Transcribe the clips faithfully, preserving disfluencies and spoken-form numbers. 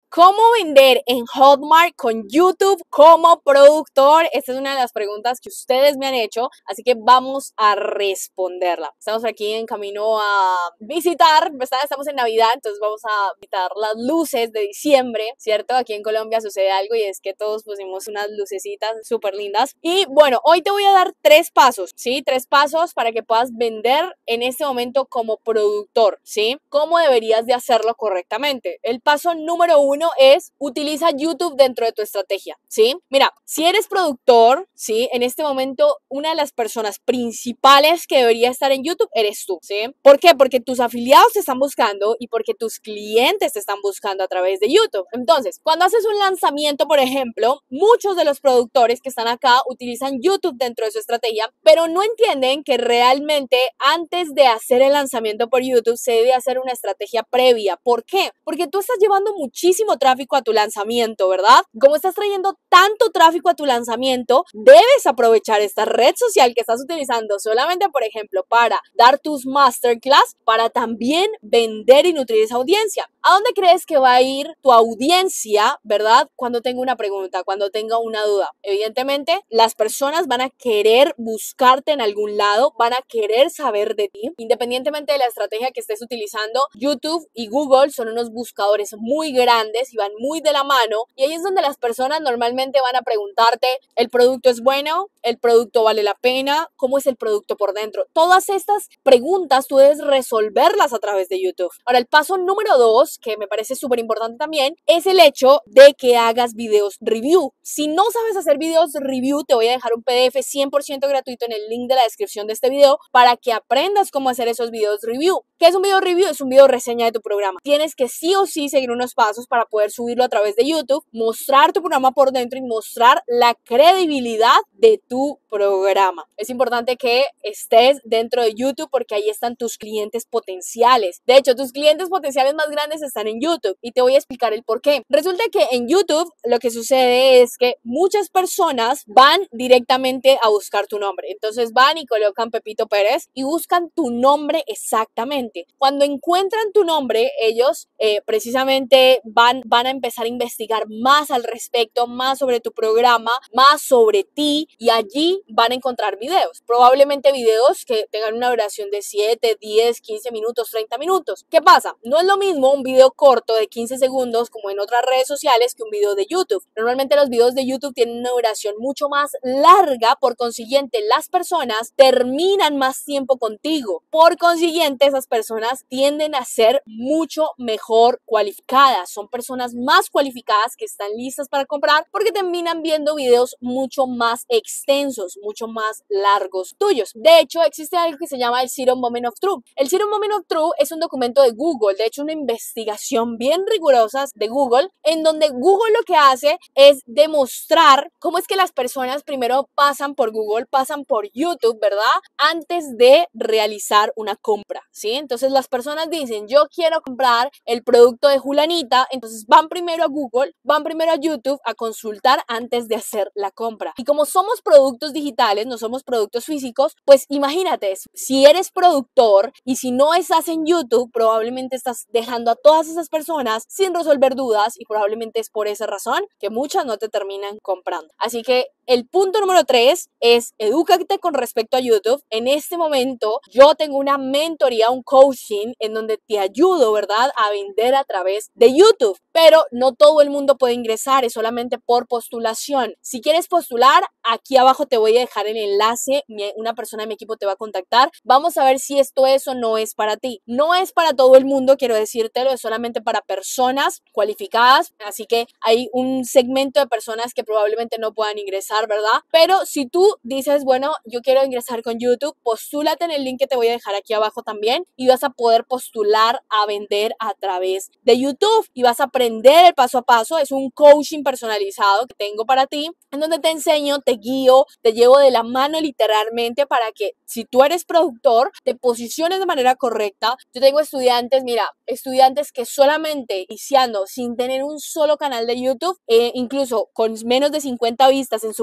¿Cómo vender en Hotmart con YouTube como productor? Esta es una de las preguntas que ustedes me han hecho, así que vamos a responderla. Estamos aquí en camino a visitar, estamos en Navidad, entonces vamos a visitar las luces de diciembre, ¿cierto? Aquí en Colombia sucede algo y es que todos pusimos unas lucecitas súper lindas. Y bueno, hoy te voy a dar tres pasos, ¿sí? Tres pasos para que puedas vender en este momento como productor, ¿sí? ¿Cómo deberías de hacerlo correctamente? El paso número uno es utiliza YouTube dentro de tu estrategia, ¿sí? Mira, si eres productor, ¿sí? En este momento, una de las personas principales que debería estar en YouTube eres tú, ¿sí? ¿Por qué? Porque tus afiliados te están buscando y porque tus clientes te están buscando a través de YouTube. Entonces, cuando haces un lanzamiento, por ejemplo, muchos de los productores que están acá utilizan YouTube dentro de su estrategia, pero no entienden que realmente antes de hacer el lanzamiento por YouTube se debe hacer una estrategia previa. ¿Por qué? Porque tú estás llevando muchísimo tráfico a tu lanzamiento, ¿verdad? Como estás trayendo tanto tráfico a tu lanzamiento, debes aprovechar esta red social que estás utilizando solamente, por ejemplo, para dar tus masterclass, para también vender y nutrir esa audiencia. ¿A dónde crees que va a ir tu audiencia, verdad? Cuando tenga una pregunta, cuando tenga una duda. Evidentemente, las personas van a querer buscarte en algún lado, van a querer saber de ti, independientemente de la estrategia que estés utilizando. YouTube y Google son unos buscadores muy grandes y van muy de la mano, y ahí es donde las personas normalmente van a preguntarte, ¿el producto es bueno? ¿El producto vale la pena? ¿Cómo es el producto por dentro? Todas estas preguntas tú debes resolverlas a través de YouTube. Ahora, el paso número dos, que me parece súper importante también, es el hecho de que hagas videos review. Si no sabes hacer videos review, te voy a dejar un P D F cien por ciento gratuito en el link de la descripción de este video para que aprendas cómo hacer esos videos review. ¿Qué es un video review? Es un video reseña de tu programa. Tienes que sí o sí seguir unos pasos para poder subirlo a través de YouTube, mostrar tu programa por dentro y mostrar la credibilidad de tu programa. Es importante que estés dentro de YouTube porque ahí están tus clientes potenciales. De hecho, tus clientes potenciales más grandes están en YouTube y te voy a explicar el por qué. Resulta que en YouTube lo que sucede es que muchas personas van directamente a buscar tu nombre. Entonces van y colocan Pepito Pérez y buscan tu nombre exactamente. Cuando encuentran tu nombre, ellos eh, precisamente van, van a empezar a investigar más al respecto, más sobre tu programa, más sobre ti, y allí van a encontrar videos. Probablemente videos que tengan una duración de siete, diez, quince minutos, treinta minutos. ¿Qué pasa? No es lo mismo un video corto de quince segundos como en otras redes sociales que un video de YouTube. Normalmente los videos de YouTube tienen una duración mucho más larga, por consiguiente las personas terminan más tiempo contigo. Por consiguiente, esas personas tienden a ser mucho mejor cualificadas. Son personas más cualificadas que están listas para comprar porque terminan viendo videos mucho más extensos, mucho más largos tuyos. De hecho, existe algo que se llama el Zero Moment of Truth. El Zero Moment of Truth es un documento de Google, de hecho una investigación bien rigurosa de Google, en donde Google lo que hace es demostrar cómo es que las personas primero pasan por Google, pasan por YouTube, ¿verdad? Antes de realizar una compra, ¿sí? Entonces las personas dicen, yo quiero comprar el producto de Julanita, entonces van primero a Google, van primero a YouTube a consultar antes de hacer la compra. Y como somos productos digitales, no somos productos físicos, pues imagínate, si eres productor y si no estás en YouTube, probablemente estás dejando a todas esas personas sin resolver dudas y probablemente es por esa razón que muchas no te terminan comprando. Así que el punto número tres es edúcate con respecto a YouTube. En este momento yo tengo una mentoría, un coaching en donde te ayudo, ¿verdad?, a vender a través de YouTube, pero no todo el mundo puede ingresar, es solamente por postulación. Si quieres postular, aquí abajo te voy a dejar el enlace, una persona de mi equipo te va a contactar, vamos a ver si esto es o no es para ti. No es para todo el mundo, quiero decírtelo, es solamente para personas cualificadas, así que hay un segmento de personas que probablemente no puedan ingresar, ¿verdad? Pero si tú dices, bueno, yo quiero ingresar con YouTube, postúlate en el link que te voy a dejar aquí abajo también y vas a poder postular a vender a través de YouTube y vas a aprender el paso a paso. Es un coaching personalizado que tengo para ti, en donde te enseño, te guío, te llevo de la mano literalmente para que si tú eres productor, te posiciones de manera correcta. Yo tengo estudiantes, mira, estudiantes que solamente iniciando, sin tener un solo canal de YouTube, eh, incluso con menos de cincuenta vistas en su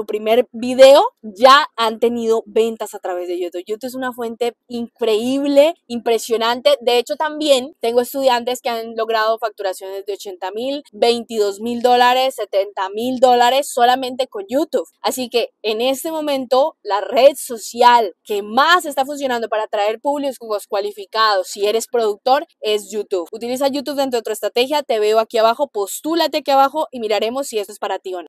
primer video ya han tenido ventas a través de YouTube. YouTube es una fuente increíble, impresionante. De hecho, también tengo estudiantes que han logrado facturaciones de ochenta mil, veintidós mil dólares, setenta mil dólares solamente con YouTube. Así que en este momento la red social que más está funcionando para atraer públicos cualificados si eres productor es YouTube. Utiliza YouTube dentro de tu estrategia, te veo aquí abajo, postúlate aquí abajo y miraremos si esto es para ti o no.